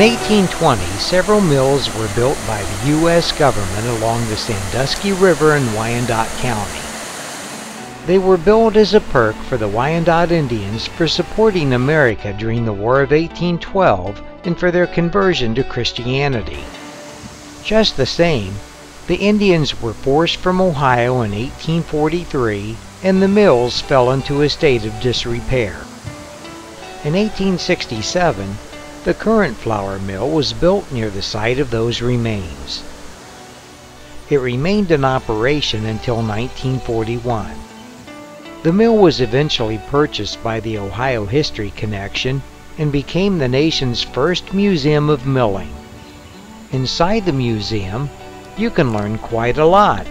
1820, several mills were built by the U.S. government along the Sandusky River in Wyandot County. They were built as a perk for the Wyandot Indians for supporting America during the War of 1812 and for their conversion to Christianity. Just the same, the Indians were forced from Ohio in 1843, and the mills fell into a state of disrepair. In 1867, the current flour mill was built near the site of those remains. It remained in operation until 1941. The mill was eventually purchased by the Ohio History Connection and became the nation's first museum of milling. Inside the museum, you can learn quite a lot.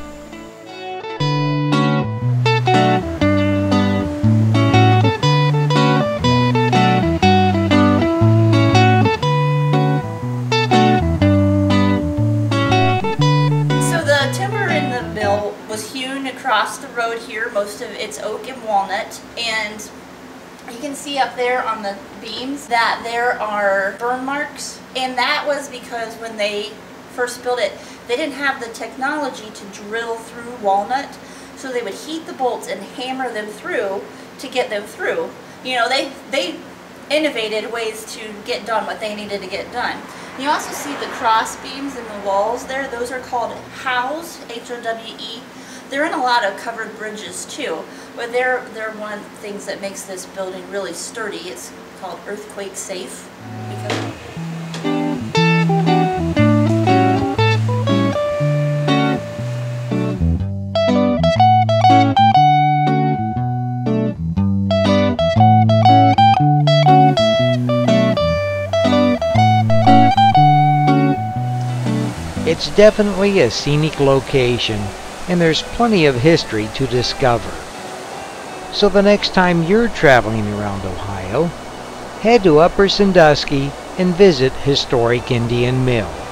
Was hewn across the road here. Most of it's oak and walnut, and you can see up there on the beams that there are burn marks, and that was because when they first built it, they didn't have the technology to drill through walnut, so they would heat the bolts and hammer them through to get them through. You know, they innovated ways to get done what they needed to get done. You also see the cross beams in the walls there. Those are called hows, H-O-W-E. They're in a lot of covered bridges too, but they're one of the things that makes this building really sturdy. It's called earthquake safe. It's definitely a scenic location, and there's plenty of history to discover. So the next time you're traveling around Ohio, head to Upper Sandusky and visit historic Indian mills.